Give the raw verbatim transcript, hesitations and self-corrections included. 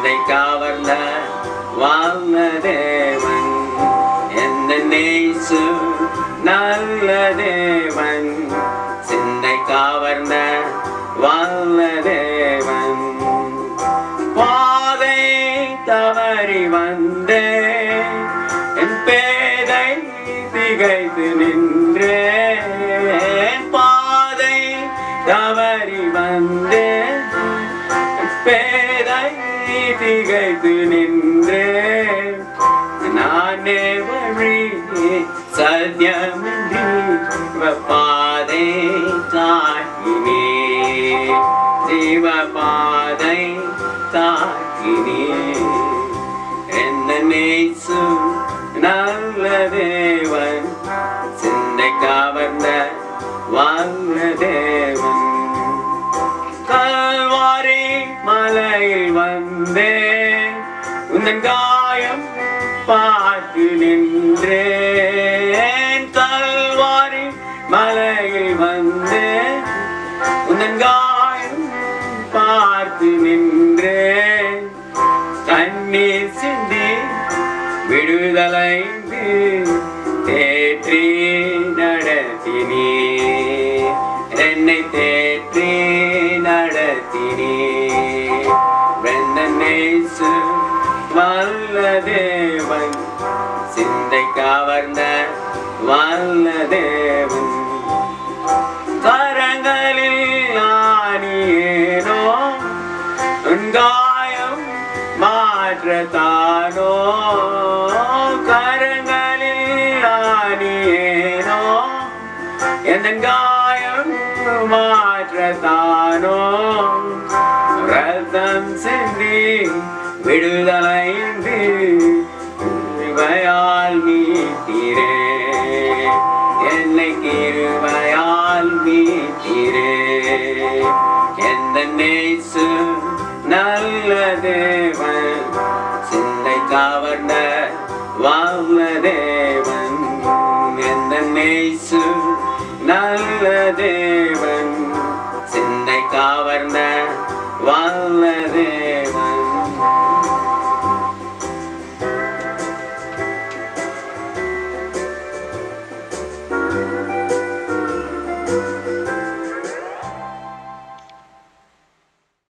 சிந்தை கவர்ந்த வல்ல தேவன் எந்தன் இயேசு நல்ல தேவன் சிந்தை கவர்ந்த வல்ல தேவன் பாதை தவறி வந்தேன் என் பேதை திகைத்து நின்றேன் பாதை தவறி வந்தேன் பேதை திகைத்து நின்றேன் நானே வழி சத்தியமின்றி பாதை காட்டினே தேவ பாதை காட்டினே எந்தன் இயேசு நல்ல தேவன் சிந்தை கவர்ந்த வல்ல தேவன் கல்வாரி மலையில் வந்தேன் உந்தன் காயம் பார்த்து நின்றேன் கல்வாரி மலையில் வந்தேன் உந்தன் காயம் பார்த்து நின்றேன் கண்ணீர் சிந்தி விடுதலைந்து தேற்றி நடத்தினே என்னை தேற்றி நடத்தினே எந்தன் இயேசு வல்ல தேவன் சிந்தை கவர்ந்த வல்ல தேவன் கரங்களில் ஆணியேனோ உன் காயம் மாற்றத்தானோ கரங்களில் ஆணியேனோ எந்தன் காயம் மாற்றத்தானோ ரத்தம் சிந்தி விடுதலைந்து கிருபையால் மீட்டீரே என்னை கிருபையால் மீட்டீரே எந்தன் இயேசு நல்ல தேவன் சிந்தை கவர்ந்த வல்ல தேவன் எந்தன் இயேசு நல்ல தேவன் சிந்தை கவர்ந்த வல்ல